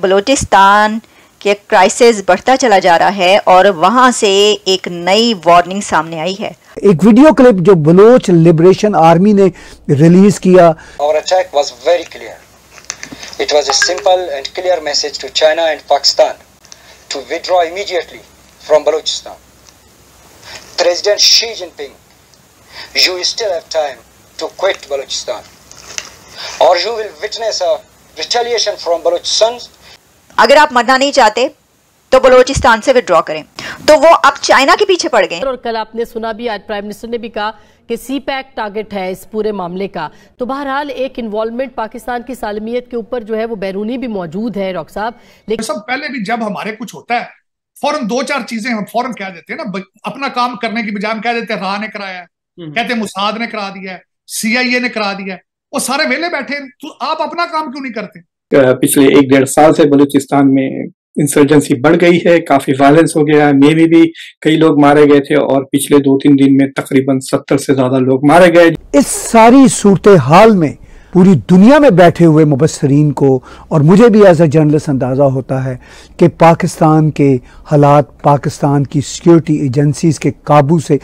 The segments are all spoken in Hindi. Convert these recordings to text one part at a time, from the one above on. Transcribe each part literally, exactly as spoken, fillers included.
बलूचिस्तान के क्राइसिस बढ़ता चला जा रहा है और वहां से एक नई वार्निंग सामने आई है। एक वीडियो क्लिप जो बलोच लिबरेशन आर्मी ने रिलीज किया। Our attack was very clear. It was a simple and clear message to China and Pakistan to withdraw immediately from Balochistan. President Xi Jinping, you still have time to quit Balochistan, or you will witness a retaliation from Balochistan. अगर आप मरना नहीं चाहते तो बलूचिस्तान से विड्रॉ करें। तो वो अब चाइना के पीछे पड़ गए। और कल आपने सुना भी, आज प्राइम मिनिस्टर ने भी कहा कि सी पैक टारगेट है इस पूरे मामले का। तो बहरहाल एक इन्वॉल्वमेंट पाकिस्तान की सालमियत के ऊपर जो है वो बैरूनी भी मौजूद है डॉक्टर साहब। लेकिन सब पहले भी जब हमारे कुछ होता है फौरन दो चार चीजें हम फौरन कह देते हैं ना, अपना काम करने की बजाय हम कह देते हैं राह ने कराया है, कहते हैं मुसाद ने करा दिया है, सीआईए ने करा दिया है, वो सारे वेले बैठे, तो आप अपना काम क्यों नहीं करते? पिछले एक डेढ़ साल से बलूचिस्तान में इंसर्जेंसी बढ़ गई है, काफी वायलेंस हो गया है, मे भी, भी कई लोग मारे गए थे और पिछले दो तीन दिन में तकरीबन सत्तर से ज्यादा लोग मारे गए। इस सारी सूरत हाल में पूरी दुनिया में बैठे हुए मुबस्सरीन को और मुझे भी एज ए जर्नलिस्ट अंदाजा होता है कि पाकिस्तान के हालात पाकिस्तान की सिक्योरिटी एजेंसीज के काबू से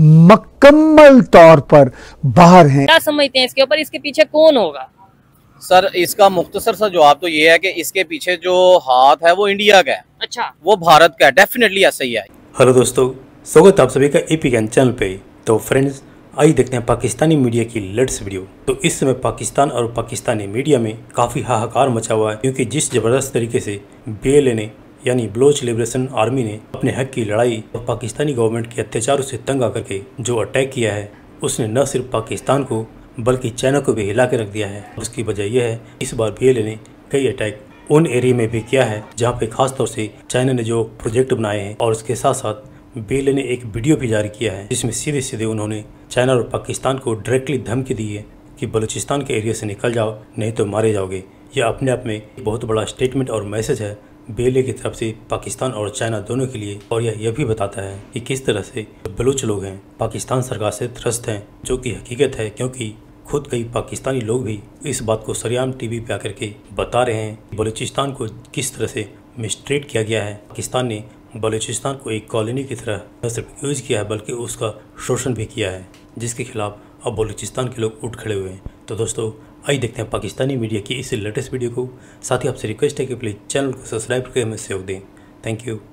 मुकम्मल तौर पर बाहर हैं। क्या समझते हैं इसके ऊपर, इसके पीछे कौन होगा? सर इसका मुख्तसर सा जवाब तो ये है कि इसके पीछे जो हाथ है वो इंडिया का है। अच्छा, वो भारत का है, डेफिनेटली ऐसा ही है। हेलो दोस्तों, स्वागत आप सभी का एपीएन चैनल पे। तो फ्रेंड्स, आइए देखते हैं पाकिस्तानी मीडिया की लेटेस्ट वीडियो। तो इस समय पाकिस्तान और पाकिस्तानी मीडिया में काफ़ी हाहाकार मचा हुआ है, क्योंकि जिस ज़बरदस्त तरीके से बीएलए ने यानी बलोच लिबरेशन आर्मी ने अपने हक की लड़ाई और पाकिस्तानी गवर्नमेंट के अत्याचारों से तंग आकर के जो अटैक किया है, उसने न सिर्फ पाकिस्तान को बल्कि चाइना को भी हिला के रख दिया है। उसकी वजह यह है इस बार बीएलए ने कई अटैक उन एरिया में भी किया है जहाँ पे खास तौर से चाइना ने जो प्रोजेक्ट बनाए हैं, और उसके साथ साथ बीएलए ने एक वीडियो भी जारी किया है जिसमें सीधे सीधे उन्होंने चाइना और पाकिस्तान को डायरेक्टली धमकी दी है कि बलूचिस्तान के एरिया से निकल जाओ, नहीं तो मारे जाओगे। यह अपने आप में बहुत बड़ा स्टेटमेंट और मैसेज है बीएलए की तरफ से पाकिस्तान और चाइना दोनों के लिए। और यह यह भी बताता है कि किस तरह से बलूच लोग हैं पाकिस्तान सरकार से त्रस्त हैं, जो कि हकीकत है, क्योंकि खुद कई पाकिस्तानी लोग भी इस बात को सरेआम टीवी पे आकर के बता रहे हैं कि बलूचिस्तान को किस तरह से मिसट्रीट किया गया है। पाकिस्तान ने बलूचिस्तान को एक कॉलोनी की तरह न सिर्फ यूज़ किया है बल्कि उसका शोषण भी किया है, जिसके खिलाफ अब बलूचिस्तान के लोग उठ खड़े हुए हैं। तो दोस्तों, आइए देखते हैं पाकिस्तानी मीडिया की इस लेटेस्ट वीडियो को। साथ ही आपसे रिक्वेस्ट है कि प्लीज़ चैनल को सब्सक्राइब करके हमें सहयोग दें। Thank you.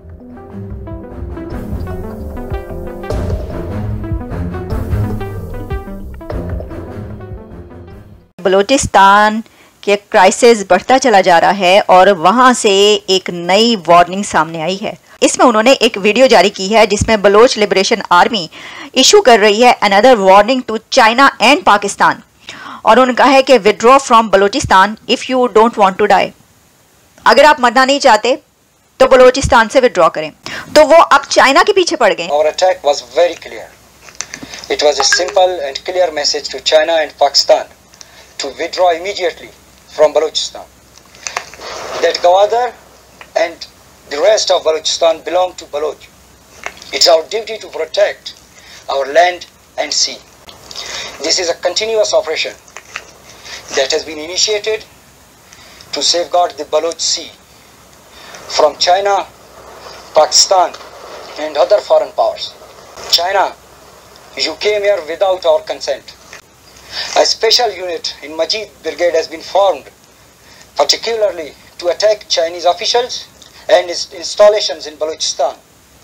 बलूचिस्तान के क्राइसिस बढ़ता चला जा रहा है और वहां से एक नई वार्निंग सामने आई है। इसमें उन्होंने एक वीडियो जारी की है जिसमें बलोच लिबरेशन आर्मी इशू कर रही है another warning to China and Pakistan, और उन्होंने कहा है कि withdraw from Balochistan if you don't want to die. अगर आप मरना नहीं चाहते तो बलूचिस्तान से विड्रॉ करें। तो वो अब चाइना के पीछे पड़ गए। Our attack was very clear. It was a simple and clear message to China and Pakistan to withdraw immediately from Balochistan. That Gwadar and the rest of Balochistan belong to Baloch. It's our duty to protect our land and sea. This is a continuous operation that has been initiated to safeguard the Baloch Sea from China, Pakistan and other foreign powers. China, you came here without our consent. A special unit in Majid Brigade has been formed, particularly to attack Chinese officials and its installations in Balochistan.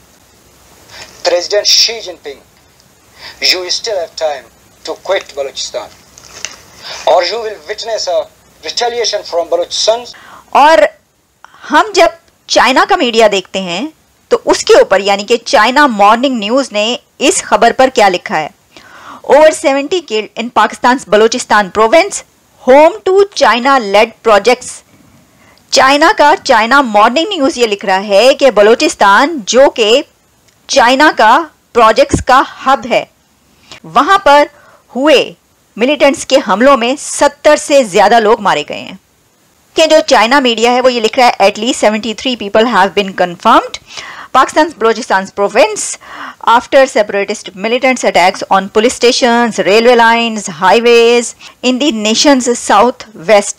President Xi Jinping, you still have time to quit Balochistan, or you will witness a retaliation from Balochistan. और हम जब चाइना का मीडिया देखते हैं तो उसके ऊपर यानी कि चाइना मॉर्निंग न्यूज ने इस खबर पर क्या लिखा है, Over seventy killed in Pakistan's Balochistan province, home to China-led projects. China का चाइना मॉर्निंग न्यूज ये लिख रहा है कि बलूचिस्तान जो कि चाइना का प्रोजेक्ट्स का हब है, वहां पर हुए मिलिटेंट्स के हमलों में सत्तर से ज्यादा लोग मारे गए हैं। कि जो चाइना मीडिया है वो ये लिख रहा है at least seventy three people have been confirmed Pakistan's Balochistan province after separatist militants attacks on police stations, railway lines, highways in the nation's southwest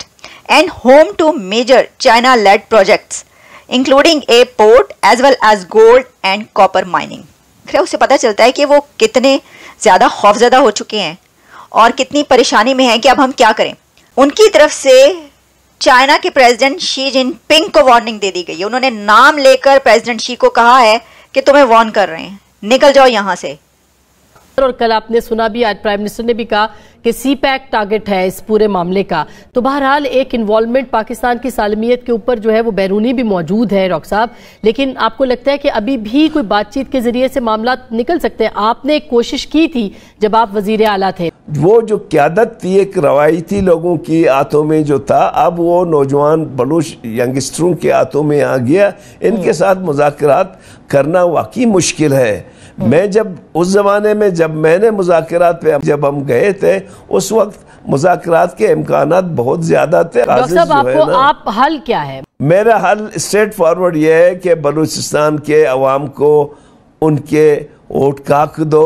and home to major China-led projects, including a port as well as gold and copper mining. फिर उससे पता चलता है कि वो कितने ज़्यादा खौफजदा हो चुके हैं और कितनी परेशानी में हैं कि अब हम क्या करें। उनकी तरफ से चाइना के प्रेसिडेंट शी जिनपिंग को वार्निंग दे दी गई है। उन्होंने नाम लेकर प्रेसिडेंट शी को कहा है कि तुम्हें वार्न कर रहे हैं, निकल जाओ यहाँ से। और कल आपने सुना भी, आज प्राइम मिनिस्टर ने भी कहा कि सी पैक टारगेट है इस पूरे मामले का। तो बहरहाल एक इन्वॉल्वमेंट पाकिस्तान की सालमियत के ऊपर जो है वो बैरूनी भी मौजूद है डॉक्टर साहब, लेकिन आपको लगता है कि अभी भी कोई बातचीत के जरिए से मामला निकल सकते हैं? आपने एक कोशिश की थी जब आप वजीर आला थे। वो जो क्यादत थी एक रवायती लोगों की हाथों में जो था, अब वो नौजवान बलूच यंगस्टरों के हाथों में आ गया। इनके साथ मुज़ाकरात करना वाकई मुश्किल है। मैं जब उस जमाने में जब मैंने मुज़ाकरात पे जब हम गए थे, उस वक्त मुज़ाकरात के इम्कानात बहुत ज्यादा थे। डॉक्टर साहब, आपको आप हल क्या है? मेरा हल स्ट्रेट फॉरवर्ड ये है कि बलूचिस्तान के अवाम को उनके वोट काक दो,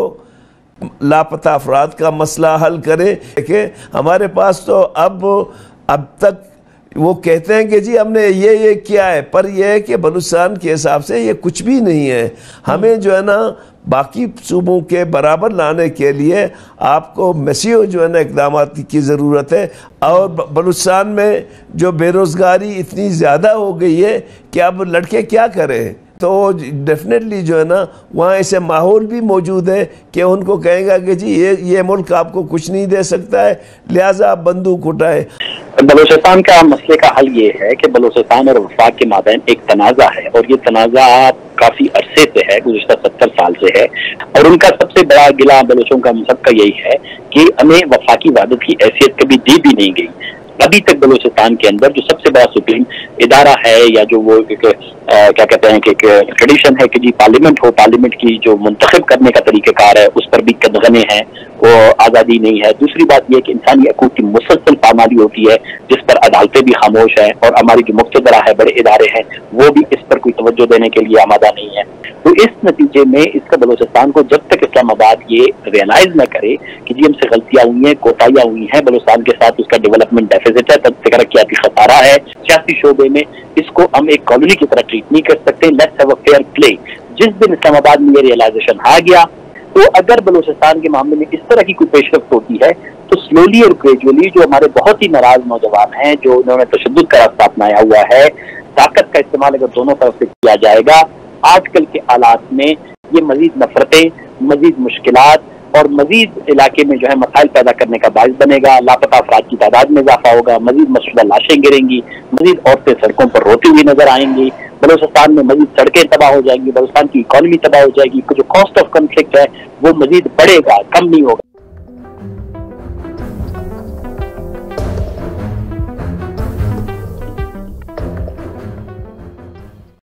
लापता अफराद का मसला हल करें। देखिए हमारे पास तो अब अब तक वो कहते हैं कि जी हमने ये ये किया है, पर यह है कि बलूचिस्तान के हिसाब से ये कुछ भी नहीं है। हमें जो है ना बाकी सूबों के बराबर लाने के लिए आपको मसीह जो है ना इकदाम की ज़रूरत है। और बलूचिस्तान में जो बेरोज़गारी इतनी ज़्यादा हो गई है कि अब लड़के क्या करें, तो डेफिनेटली जो है ना वहाँ ऐसे माहौल भी मौजूद है कि उनको कहेगा कि जी ये ये मुल्क आपको कुछ नहीं दे सकता है, लिहाजा आप बंदूक उठाए। बलूचिस्तान का मसले का हल ये है कि बलूचिस्तान और वफाक के माबैन एक तनाज़ा है, और ये तनाज़ा काफी अरसे से है, गुज़िश्ता सत्तर साल से है। और उनका सबसे बड़ा गिला बलूचों का सबका यही है कि हमें वफाकी वादत की हैसियत कभी दी भी नहीं गई। अभी तक बलूचिस्तान के अंदर जो सबसे बड़ा सुप्रीम इदारा है, या जो वो एक, आ, क्या कहते हैं कि ट्रेडिशन है कि जी पार्लियामेंट हो, पार्लियामेंट की जो मुंतखब करने का तरीक़ाकार है उस पर भी कदगने हैं, वो आज़ादी नहीं है। दूसरी बात यह कि इंसानी हकूक़ की मुसलसल पामाली होती है, जिस पर अदालतें भी खामोश हैं, और हमारी जो मुख्तदरा है, बड़े इदारे हैं, वो भी इस पर कोई तवज्जो देने के लिए आमादा नहीं है। तो इस नतीजे में इसका बलूचिस्तान को जब तक इस्लामाबाद ये रियलाइज न करे कि जी हमसे गलतियां हुई हैं, कोताहियां हुई हैं, बलूचिस्तान के साथ उसका डेवलपमेंट डेफिसिट है, तरक्याती खसारा है सियासी शोबे में, इसको हम एक कॉलोनी की तरह ट्रीट नहीं कर सकते। Let's have a fair play. जिस दिन इस्लामाबाद में ये रियलाइजेशन आ गया, तो अगर बलूचिस्तान के मामले में इस तरह की कोई पेशरफ्त होती है, तो स्लोली और ग्रेजुअली जो हमारे बहुत ही नाराज नौजवान हैं, जो उन्होंने तशद्दुद का रास्ता अपनाया हुआ है, ताकत का इस्तेमाल अगर दोनों तरफ से किया जाएगा, आजकल के हालात में ये मजीद नफरतें, मजीद मुश्किलात और मजीद इलाके में जो है मसाइल पैदा करने का बायस बनेगा। लापता अफराद की तादाद में इजाफा होगा, मजीद मशरूदा लाशें गिरेंगी, मजीद औरतें सड़कों पर रोती हुई नजर आएंगी, बलूचिस्तान में मजीद सड़कें तबाह हो जाएंगी, बलूचिस्तान की इकॉनमी तबाह हो जाएगी। जो कॉस्ट ऑफ कॉन्फ्लिक्ट है वो मजीद बढ़ेगा, कम नहीं होगा।